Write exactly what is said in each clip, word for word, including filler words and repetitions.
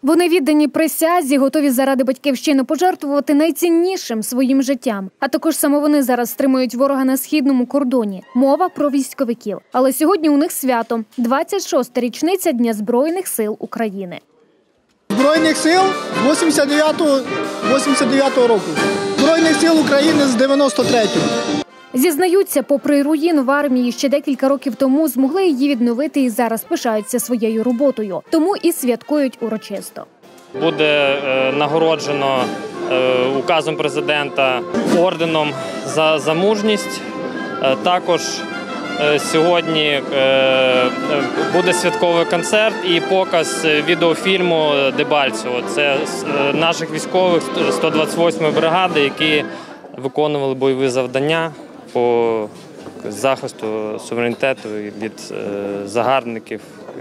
Вони віддані присязі, готові заради батьківщини пожертвувати найціннішим – своїм життям. А також саме вони зараз стримують ворога на східному кордоні. Мова про військовиків. Але сьогодні у них свято – двадцять шоста річниця Дня Збройних сил України. Збройних сил вісімдесят дев'ятого року. Збройних сил України з дев'яносто третього. Зізнаються, попри руїну в армії ще декілька років тому, змогли її відновити і зараз пишаються своєю роботою. Тому і святкують урочисто. Буде е, нагороджено е, указом президента орденом за, за мужність. Е, також е, сьогодні е, буде святковий концерт і показ відеофільму Дебальцево. Це е, наших військових сто двадцять восьмої бригади, які виконували бойові завдання по захисту суверенітету від загарбників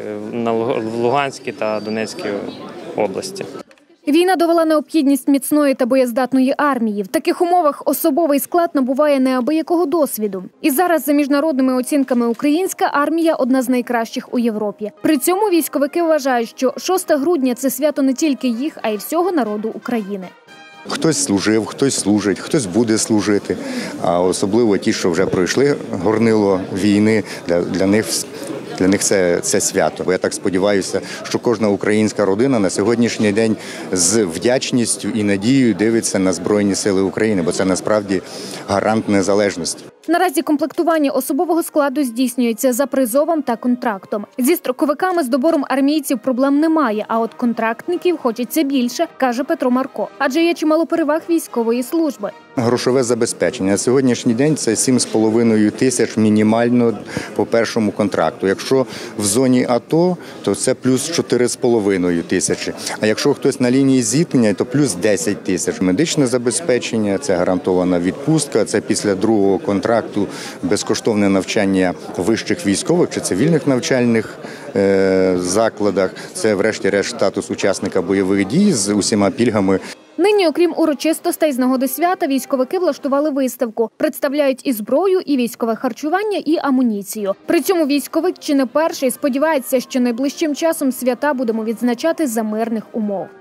в Луганській та Донецькій області. Війна довела необхідність міцної та боєздатної армії. В таких умовах особовий склад набуває неабиякого досвіду. І зараз, за міжнародними оцінками, українська армія – одна з найкращих у Європі. При цьому військовики вважають, що шосте грудня – це свято не тільки їх, а й всього народу України. Хтось служив, хтось служить, хтось буде служити, а особливо ті, що вже пройшли горнило війни, для, для них Для них це, це свято. Бо я так сподіваюся, що кожна українська родина на сьогоднішній день з вдячністю і надією дивиться на Збройні Сили України, бо це насправді гарант незалежності. Наразі комплектування особового складу здійснюється за призовом та контрактом. Зі строковиками з добором армійців проблем немає, а от контрактників хочеться більше, каже Петро Марко. Адже є чимало переваг військової служби. Грошове забезпечення. На сьогоднішній день це сім з половиною тисяч мінімально по першому контракту. Якщо в зоні АТО, то це плюс чотири з половиною тисячі. А якщо хтось на лінії зіткнення, то плюс десять тисяч. Медичне забезпечення, це гарантована відпустка, це після другого контракту безкоштовне навчання вищих військових чи цивільних навчальних е- закладах. Це врешті-решт статус учасника бойових дій з усіма пільгами. Нині, окрім урочистостей з нагоди свята, військовики влаштували виставку. Представляють і зброю, і військове харчування, і амуніцію. При цьому військовик чи не перший сподівається, що найближчим часом свята будемо відзначати за мирних умов.